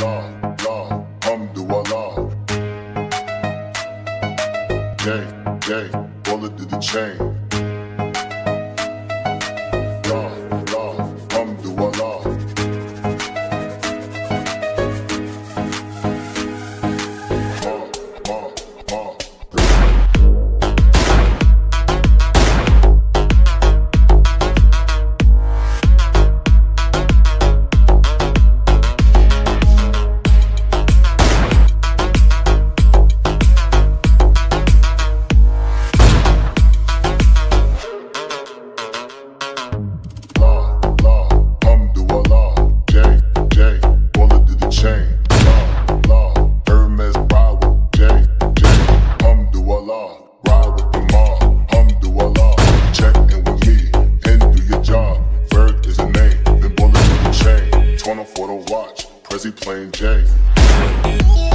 Alhamdulillah. J, bullet to the chain. Alhamdulillah. Ride with the mob, alhamdulillah. Check in with me and do your job. Ferg is the name, then bullet to the chain. 24 to watch, Prezi playing J.